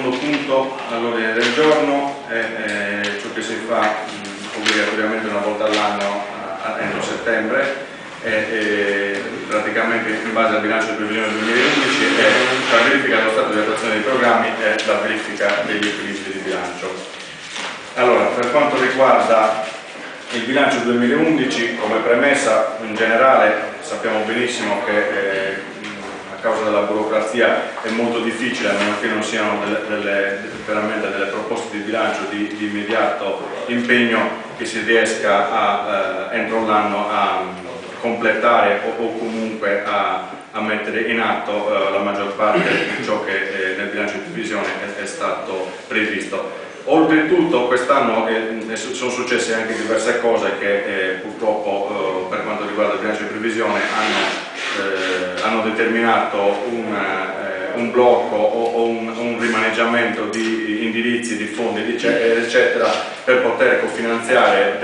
secondo punto all'ordine del giorno è ciò che si fa obbligatoriamente una volta all'anno entro settembre, praticamente in base al bilancio di previsione 2011 è la verifica dello stato di attuazione dei programmi e la verifica degli equilibri di bilancio. Allora, per quanto riguarda il bilancio 2011, come premessa, in generale sappiamo benissimo che a causa della burocrazia è molto difficile, a meno che non siano veramente delle proposte di bilancio di immediato impegno, che si riesca entro l'anno a completare o comunque a mettere in atto la maggior parte di ciò che nel bilancio di previsione è stato previsto. Oltretutto quest'anno sono successe anche diverse cose che purtroppo per quanto riguarda il bilancio di previsione hanno determinato un blocco o un rimaneggiamento di indirizzi, di fondi eccetera, per poter cofinanziare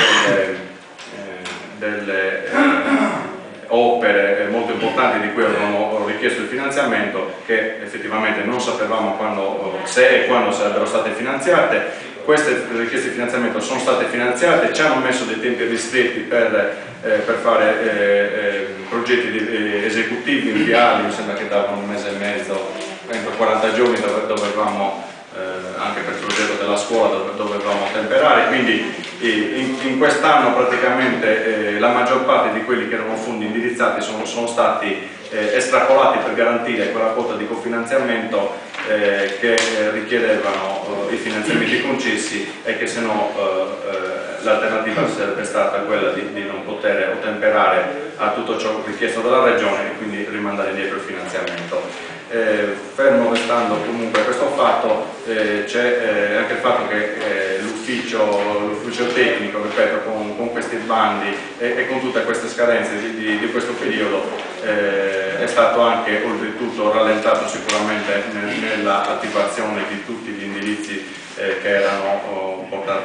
delle opere molto importanti di cui avevamo richiesto il finanziamento, che effettivamente non sapevamo se e quando sarebbero state finanziate. Queste richieste di finanziamento sono state finanziate, ci hanno messo dei tempi ristretti per fare progetti esecutivi inviali, mi sembra che davano un mese e mezzo, entro 40 giorni dovevamo, anche per il progetto della scuola dovevamo temperare, quindi in quest'anno praticamente la maggior parte di quelli che erano fondi indirizzati sono stati estrapolati per garantire quella quota di cofinanziamento che richiedevano i finanziamenti concessi, e che se no l'alternativa sarebbe stata quella di non poter ottemperare a tutto ciò richiesto dalla Regione e quindi rimandare indietro il finanziamento. Fermo restando comunque questo fatto, c'è anche il fatto che l'ufficio tecnico, ripeto, con questi bandi e con tutte queste scadenze di questo periodo è stato anche oltretutto rallentato sicuramente nella attivazione di tutti gli indirizzi che erano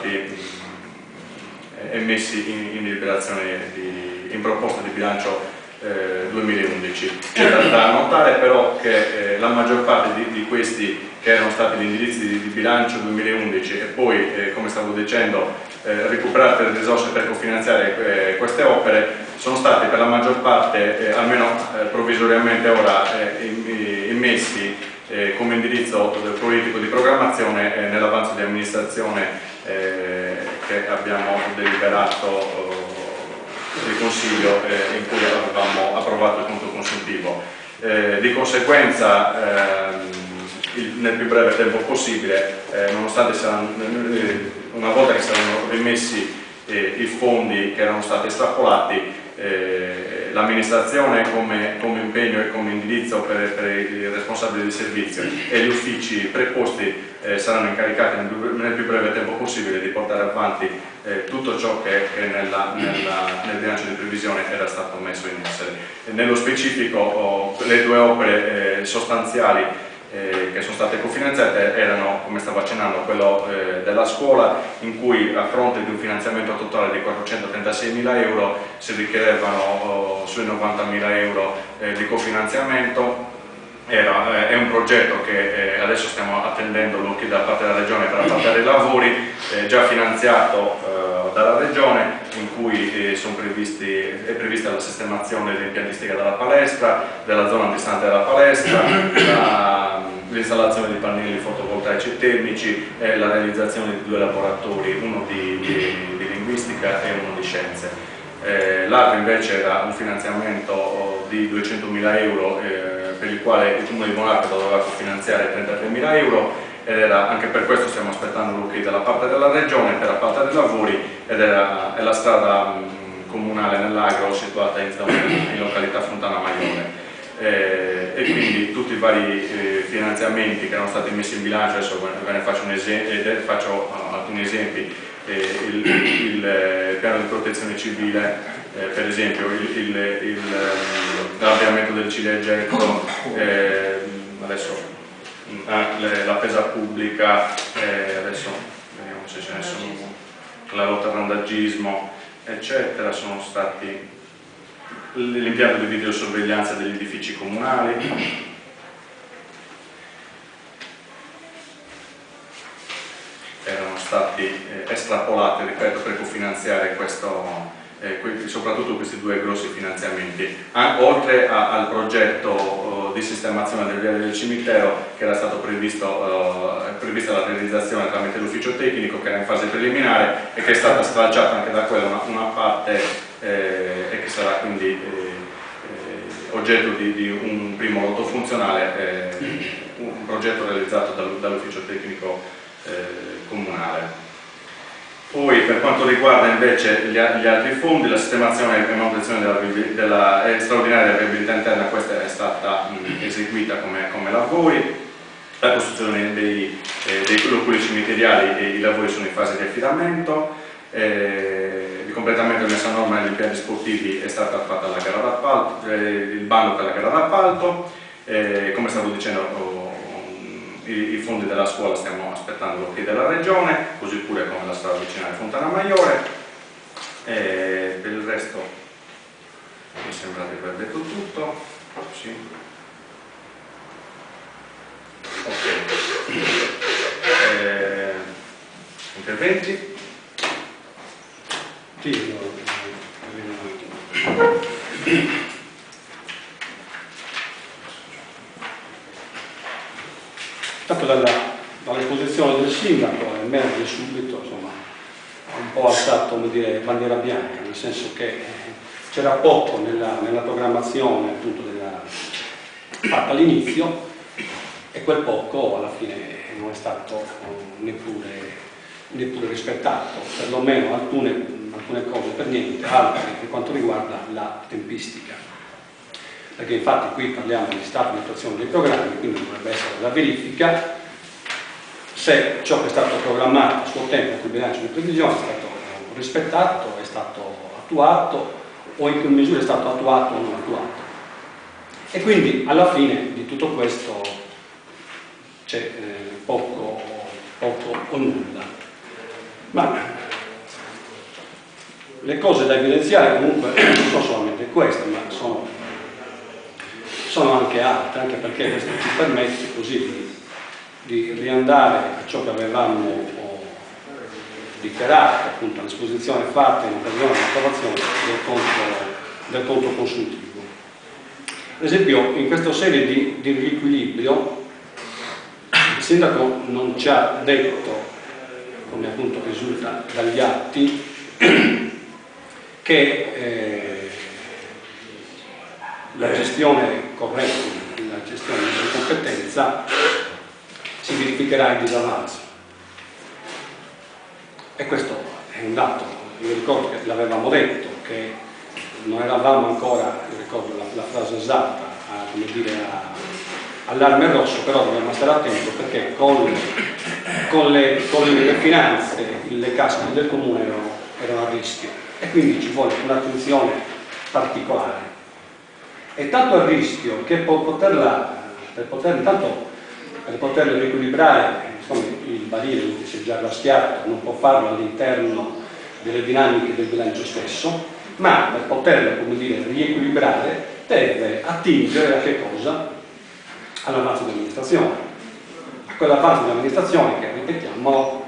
emessi in deliberazione in proposta di bilancio 2011. C'è da notare però che la maggior parte di questi che erano stati gli indirizzi di bilancio 2011 e poi, come stavo dicendo, recuperate le risorse per cofinanziare queste opere, sono stati per la maggior parte, almeno provvisoriamente ora, immessi come indirizzo politico di programmazione nell'avanzo di amministrazione che abbiamo deliberato del Consiglio in cui avevamo approvato il conto consuntivo. Di conseguenza nel più breve tempo possibile, nonostante una volta che saranno rimessi i fondi che erano stati estrapolati, l'amministrazione come impegno e come indirizzo per i responsabili del servizio e gli uffici preposti saranno incaricati nel più breve tempo possibile di portare avanti tutto ciò che nel bilancio di previsione era stato messo in essere. Nello specifico le due opere sostanziali che sono state cofinanziate erano, come stavo accennando, quello della scuola, in cui a fronte di un finanziamento totale di 436.000 euro si richiedevano sui 90.000 euro di cofinanziamento. È un progetto che adesso stiamo attendendo l'ok da parte della Regione per la parte dei lavori, già finanziato dalla Regione, in cui è prevista la sistemazione dell'impiantistica della palestra, della zona antistante della palestra, l'installazione di pannelli fotovoltaici e termici e la realizzazione di due laboratori, uno di linguistica e uno di scienze. L'altro invece era un finanziamento di 200.000 euro per il quale il Comune di Bonarca doveva cofinanziare 33.000 euro, ed anche per questo stiamo aspettando l'ok dalla parte della Regione per la parte dei lavori, ed è la strada comunale nell'Agro situata in località Fontana Maiore. E quindi tutti i vari finanziamenti che erano stati messi in bilancio, adesso ve ne faccio alcuni esempi. Il piano di protezione civile, per esempio l'avviamento del ciliegetto, adesso la pesa pubblica, adesso vediamo se ce ne sono, la lotta al randagismo, eccetera, sono stati l'impianto di videosorveglianza degli edifici comunali, stati estrapolati, ripeto, per cofinanziare soprattutto questi due grossi finanziamenti. Oltre al progetto di sistemazione del viale del cimitero, che era stato prevista la realizzazione tramite l'ufficio tecnico, che era in fase preliminare e che è stata stralciata anche da quella una parte e che sarà quindi oggetto di un primo lotto funzionale, un progetto realizzato dall'ufficio tecnico comunale. Poi per quanto riguarda invece gli altri fondi, la sistemazione e manutenzione della straordinaria della viabilità interna, questa è stata eseguita come lavori, la costruzione dei loculi cimiteriali e i lavori sono in fase di affidamento, il completamento e messa a norma degli impianti sportivi è stata fatta la gara d'appalto, il bando per la gara d'appalto, come stavo dicendo i fondi della scuola stiamo aspettando l'ok della regione, così pure come la strada vicinale Fontana Maggiore. Per il resto mi sembra di aver detto tutto. Sì. Ok. Interventi? Sì, tanto dall'esposizione del sindaco emerge subito, insomma, un po' alzato, come dire, bandiera bianca, nel senso che c'era poco nella programmazione appunto fatta all'inizio, e quel poco alla fine non è stato neppure rispettato, perlomeno alcune cose per niente, altre per quanto riguarda la tempistica. Perché infatti qui parliamo di stato di attuazione dei programmi, quindi dovrebbe essere la verifica se ciò che è stato programmato a suo tempo col bilancio di previsione è stato rispettato, è stato attuato o in che misura è stato attuato o non attuato. E quindi alla fine di tutto questo c'è poco o nulla. Ma le cose da evidenziare comunque non sono solamente queste, ma sono anche altre, anche perché questo ci permette così di riandare a ciò che avevamo dichiarato appunto all'esposizione fatta in occasione dell'approvazione del conto consuntivo. Ad esempio, in questa serie di riequilibrio il sindaco non ci ha detto, come appunto risulta dagli atti, che la gestione corretta, la gestione di competenza si verificherà in disavanzo. E questo è un dato. Io ricordo che l'avevamo detto, che non eravamo ancora, io ricordo la frase esatta, all'allarme rosso, però dobbiamo stare attenti perché con le finanze, le casse del comune erano a rischio e quindi ci vuole un'attenzione particolare. È tanto a rischio che per poterle riequilibrare, insomma, il barile che si è già raschiato non può farlo all'interno delle dinamiche del bilancio stesso, ma per poterle, come dire, riequilibrare deve attingere a che cosa? All'avanzo di amministrazione, a quell'avanzo di amministrazione che, ripetiamo,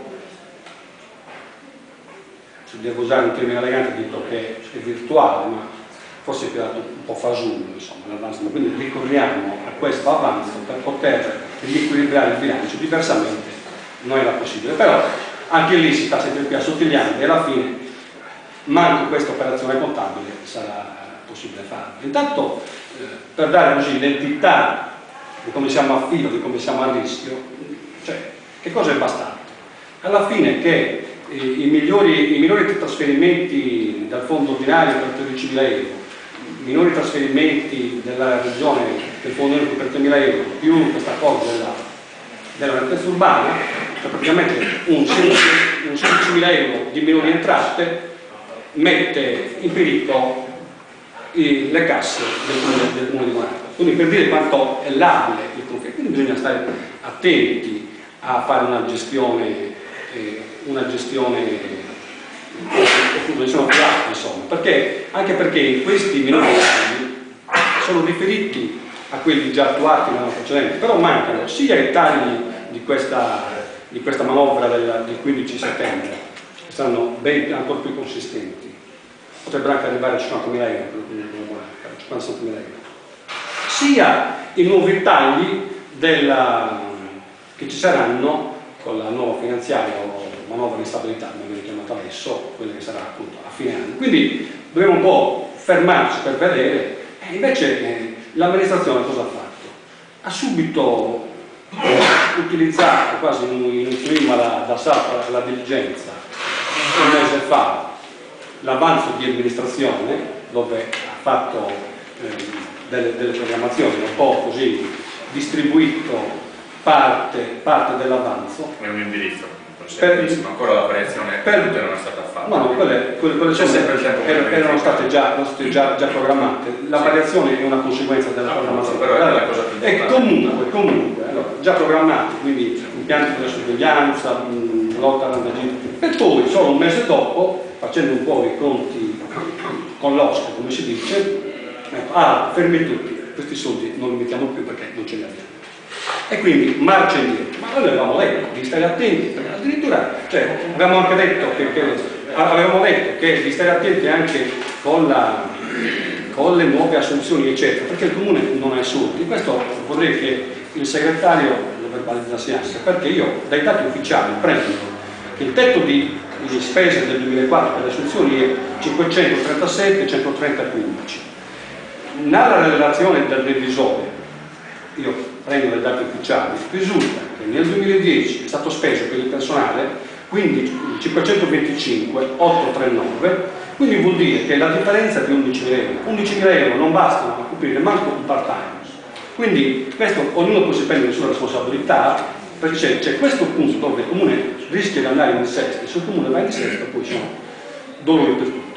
se devo usare un termine elegante dico che è virtuale, ma forse è un po' fasullo, insomma, l'avanzo. Quindi ricorriamo a questo avanzo per poter riequilibrare il bilancio, diversamente non era possibile. Però anche lì si sta sempre più assottigliando e alla fine manco questa operazione contabile sarà possibile farlo. Intanto, per dare così l'entità di come siamo a filo, di come siamo a rischio, cioè, che cosa è bastato? Alla fine che i migliori trasferimenti dal fondo ordinario per 13.000 euro, minori trasferimenti della regione del fondo unico per 3.000 euro, più questa cosa della rete urbana, cioè praticamente un 16.000 euro di minori entrate mette in pericolo le casse del comune di Monaco. Quindi per dire quanto è labile il conflitto, quindi bisogna stare attenti a fare una gestione sono piatti, insomma, anche perché questi minori tagli sono riferiti a quelli già attuati nell'anno precedente, però mancano sia i tagli di questa di questa manovra del 15 settembre, che saranno ben ancora più consistenti, potrebbero anche arrivare a 50.000 euro, 57.000 euro, sia i nuovi tagli che ci saranno con la nuova finanziaria o manovra di stabilità, come viene chiamata adesso, quella che sarà appunto a fine anno. Quindi dobbiamo un po' fermarci per vedere, e invece l'amministrazione cosa ha fatto? Ha subito utilizzato quasi in un clima d'assalto alla diligenza un mese fa l'avanzo di amministrazione, dove ha fatto delle programmazioni un po' così, distribuito parte dell'avanzo. È un indirizzo. Ancora la variazione non è stata fatta. No, quelle erano state già programmate. La variazione è una conseguenza della programmazione. Però è la cosa più importante. Comunque allora, già programmati, quindi impianti di sorveglianza, lotta all'andagito, e poi solo un mese dopo, facendo un po' i conti con l'osco, come si dice, fermi tutti, questi soldi non li mettiamo più perché non ce li abbiamo. E quindi marcia indietro. Ma noi avevamo detto di stare attenti, perché addirittura avevamo anche detto che di stare attenti anche con le nuove assunzioni eccetera, perché il comune non è soldi. Questo vorrei che il segretario lo verbalizzasse anche, perché io dai dati ufficiali prendo che il tetto di spese del 2004 per le assunzioni è 537 130,15. Nella relazione del revisore, io prendo dai dati ufficiali, risulta che nel 2010 è stato speso per il personale quindi 525,839, quindi vuol dire che la differenza è di 11.000 euro non bastano a coprire manco un part-time. Quindi questo ognuno poi si prende le sue responsabilità, perché c'è questo punto dove il comune rischia di andare in dissesto, se il comune va in dissesto poi sono dolori per tutti.